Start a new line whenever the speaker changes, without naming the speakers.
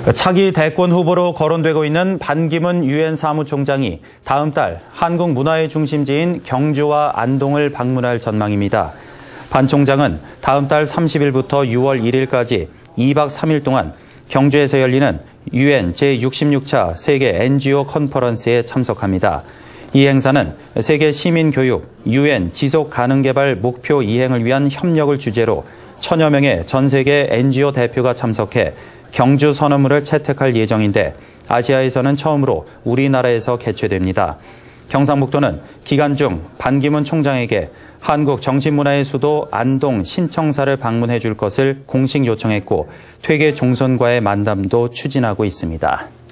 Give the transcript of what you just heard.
차기 대권 후보로 거론되고 있는 반기문 유엔 사무총장이 다음 달 한국 문화의 중심지인 경주와 안동을 방문할 전망입니다. 반 총장은 다음 달 30일부터 6월 1일까지 2박 3일 동안 경주에서 열리는 유엔 제66차 세계 NGO 컨퍼런스에 참석합니다. 이 행사는 세계 시민교육, 유엔 지속가능개발 목표 이행을 위한 협력을 주제로 1000여 명의 전 세계 NGO 대표가 참석해 경주 선언문을 채택할 예정인데 아시아에서는 처음으로 우리나라에서 개최됩니다. 경상북도는 기간 중 반기문 총장에게 한국 정신문화의 수도 안동 신청사를 방문해 줄 것을 공식 요청했고 퇴계 종선과의 만남도 추진하고 있습니다.